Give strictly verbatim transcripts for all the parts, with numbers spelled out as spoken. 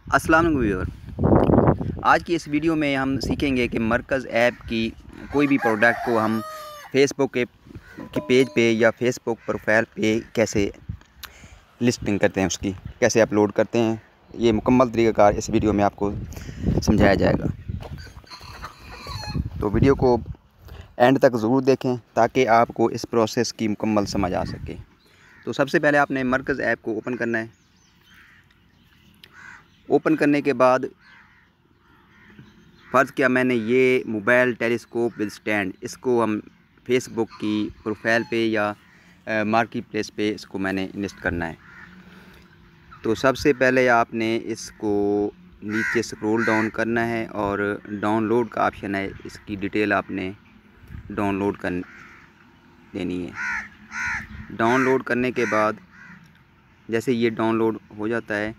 अस्सलाम वालेकुम व्यूअर। आज की इस वीडियो में हम सीखेंगे कि मरकज़ ऐप की कोई भी प्रोडक्ट को हम फेसबुक के की पेज पे या फेसबुक प्रोफाइल पे कैसे लिस्टिंग करते हैं, उसकी कैसे अपलोड करते हैं। ये मुकम्मल तरीक़ाकार इस वीडियो में आपको समझाया जाएगा, तो वीडियो को एंड तक ज़रूर देखें ताकि आपको इस प्रोसेस की मुकम्मल समझ आ सके। तो सबसे पहले आपने मरकज़ ऐप को ओपन करना है। ओपन करने के बाद फ़र्ज़ किया मैंने ये मोबाइल टेलीस्कोप विद स्टैंड, इसको हम फेसबुक की प्रोफाइल पे या मार्केट प्लेस पे इसको मैंने इन्वेस्ट करना है। तो सबसे पहले आपने इसको नीचे स्क्रॉल डाउन करना है और डाउनलोड का ऑप्शन है, इसकी डिटेल आपने डाउनलोड कर देनी है। डाउनलोड करने के बाद जैसे ये डाउनलोड हो जाता है,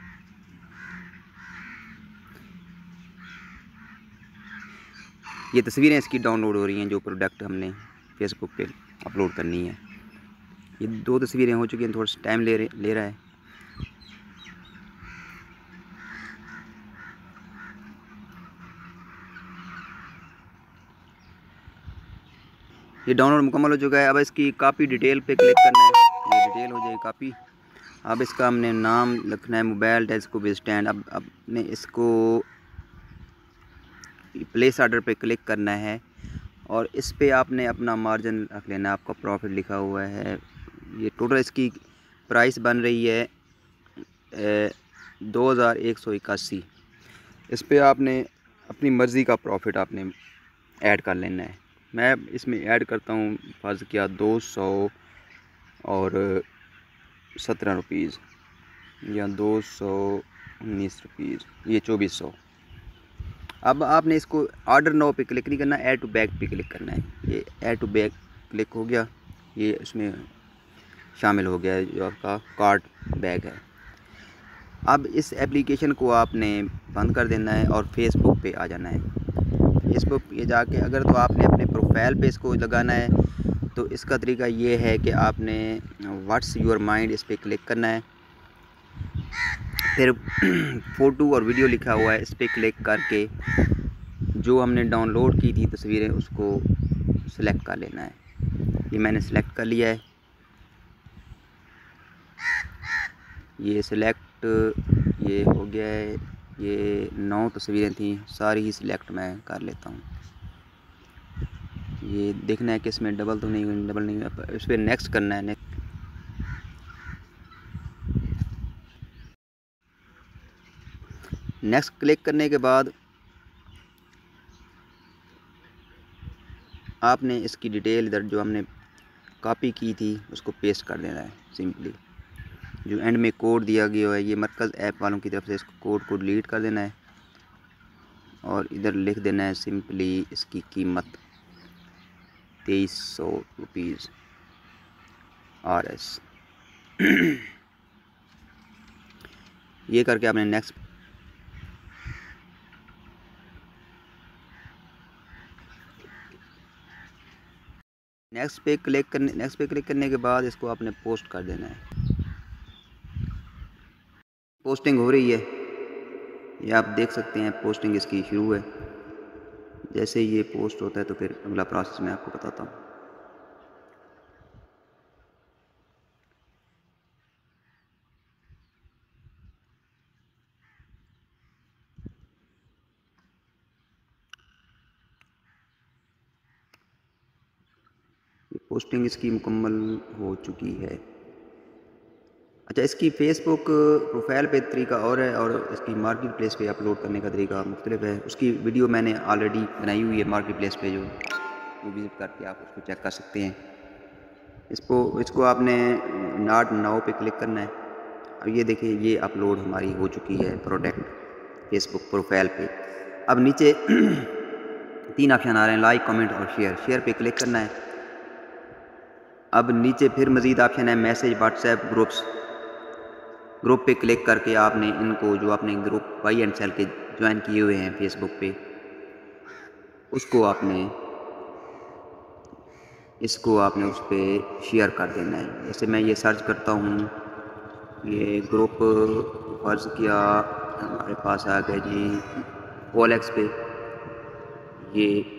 ये तस्वीरें इसकी डाउनलोड हो रही हैं जो प्रोडक्ट हमने फेसबुक पे अपलोड करनी है। ये दो तस्वीरें हो चुकी हैं, थोड़ा सा टाइम ले रहे ले रहा है। ये डाउनलोड मुकम्मल हो चुका है। अब इसकी कॉपी डिटेल पे क्लिक करना है, ये डिटेल हो जाएगी कॉपी। अब इसका हमने नाम लिखना है मोबाइल टेलीस्कोप विद स्टैंड। अब आपने इसको प्लेस ऑर्डर पे क्लिक करना है और इस पे आपने अपना मार्जिन रख लेना। आपका प्रॉफिट लिखा हुआ है, ये टोटल इसकी प्राइस बन रही है दो हज़ार एक सौ इक्यासी। इस पे आपने अपनी मर्ज़ी का प्रॉफिट आपने ऐड कर लेना है। मैं इसमें ऐड करता हूँ, फ़र्ज़ किया दो सौ और सत्रह रुपीज़ या दो सौ उन्नीस रुपीज़, ये चौबीस सौ। अब आपने इसको ऑर्डर नाउ पे क्लिक नहीं करना, ऐड टू बैग पे क्लिक करना है। ये ऐड टू बैग क्लिक हो गया, ये इसमें शामिल हो गया है जो आपका कार्ट बैग है। अब इस एप्लीकेशन को आपने बंद कर देना है और फेसबुक पे आ जाना है। फेसबुक पे जाके अगर तो आपने अपने प्रोफाइल पे इसको लगाना है तो इसका तरीका ये है कि आपने व्हाट्स योर माइंड इस पर क्लिक करना है, फिर फ़ोटो और वीडियो लिखा हुआ है, इस पर क्लिक करके जो हमने डाउनलोड की थी तस्वीरें उसको सिलेक्ट कर लेना है। ये मैंने सिलेक्ट कर लिया है। ये सिलेक्ट ये हो गया है। ये नौ तस्वीरें थी, सारी ही सिलेक्ट मैं कर लेता हूँ। ये देखना है कि इसमें डबल तो नहीं हुई, डबल नहीं हुई, इस पर नेक्स्ट करना है। नेक्स्ट नेक्स्ट क्लिक करने के बाद आपने इसकी डिटेल इधर जो हमने कॉपी की थी उसको पेस्ट कर देना है सिंपली। जो एंड में कोड दिया गया है ये मरकज़ ऐप वालों की तरफ से, इसको कोड को डिलीट कर देना है और इधर लिख देना है सिंपली इसकी कीमत तेईस सौ रुपीज़ आर एस। ये करके आपने नेक्स्ट नेक्स्ट पे क्लिक करने नेक्स्ट पे क्लिक करने के बाद इसको आपने पोस्ट कर देना है। पोस्टिंग हो रही है, ये आप देख सकते हैं, पोस्टिंग इसकी शुरू है। जैसे ये पोस्ट होता है तो फिर अगला प्रोसेस मैं आपको बताता हूँ। पोस्टिंग इसकी मुकम्मल हो चुकी है। अच्छा, इसकी फेसबुक प्रोफाइल पे तरीका और है और इसकी मार्केट प्लेस पे अपलोड करने का तरीका मुख्तलिफ है। उसकी वीडियो मैंने ऑलरेडी बनाई हुई है मार्केट प्लेस पे, जो वो विज़िट करके आप उसको चेक कर सकते हैं। इसको इसको आपने नॉट नाउ पे क्लिक करना है। अब ये देखिए, ये अपलोड हमारी हो चुकी है प्रोडक्ट फेसबुक प्रोफाइल पे। अब नीचे तीन ऑप्शन आ रहे हैं, लाइक, कमेंट और शेयर। शेयर पे क्लिक करना है। अब नीचे फिर मज़ीद ऑप्शन है मैसेज, व्हाट्सएप, ग्रुप्स। ग्रुप पे क्लिक करके आपने इनको जो आपने ग्रुप बाई एंड सेल के ज्वाइन किए हुए हैं फेसबुक पे, उसको आपने इसको आपने उस पर शेयर कर देना है। जैसे मैं ये सर्च करता हूँ, ये ग्रुप फ़र्ज़ किया हमारे पास आ गए जी ओएलएक्स पे। ये